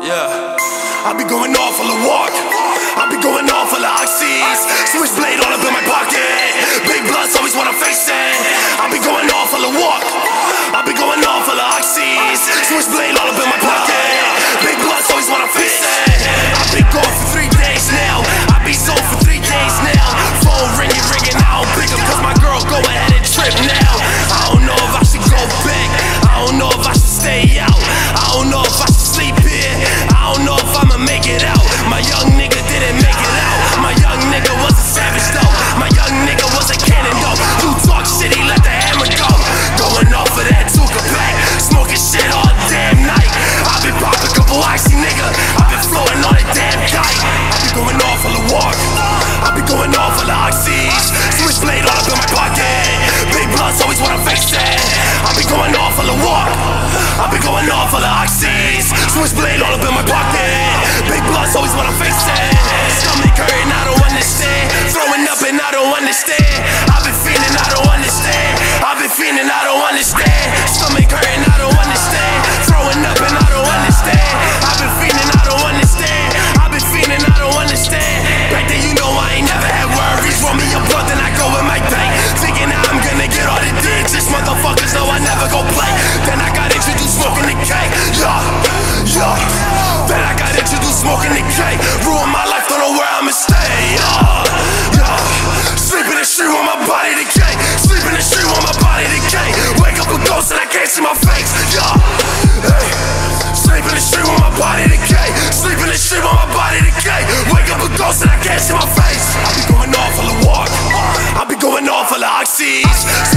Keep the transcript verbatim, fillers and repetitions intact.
Yeah. I be going off on the walk. I be going off on the oxys. Switchblade all up in my pocket. Big bloods always wanna face it. I be going off on the walk. I be going off on the oxys. Switchblade all up in my pocket. Big bloods always wanna face it. I be gone for three days now. I be sold for three days now. Phone ringing, ringing. I don't pick up cause my girl go ahead and trip now. I don't know if I should go back. I don't know if I should stay out. I don't know if I should sleep here. I don't know if I'ma make it out. My young nigga didn't make it out. My young nigga was a savage though. My young nigga was a cannon though. You talk shit, he let the hammer go. Going off of that Tuka pack. Smoking shit all damn night. I been popping a couple icy nigga. I been flowing on that damn kite. I be going off on the walk. I be going off on the oxys. Switchblade all up in my pocket. Big bloods always wanna face it. I be going off on the walk. I be going off on the oxys. Switchblade all up in my pocket. Big bloods always wanna face it. Stomach hurting, I don't understand. Throwing up and I don't understand. I've been feeling, I don't understand. I've been feeling, I don't understand. Stomach hurting, I don't understand. Throwing up and I don't understand. I've been feeling, I don't understand. I've been feeling, I don't understand. Back then you know I ain't never had worries. Roll me a blunt and I go in my bank. Thinking how I'm gonna get all the digs. This motherfuckers know I never go play. Then I got introduced smoking the cake. Yeah, yeah. Then I got introduced smoking the cake. Ruined my life, don't know where I'ma stay. Yeah, yeah. Sleep in the street with my body decay. Sleep in the street with my body decay. Wake up a ghost and I can't see my face. Yeah, hey. Sleep in the street with my body decay. Sleep in the street with my body decay. Wake up a ghost and I can't see my face. I be going off on the walk. I be going off on the oxys.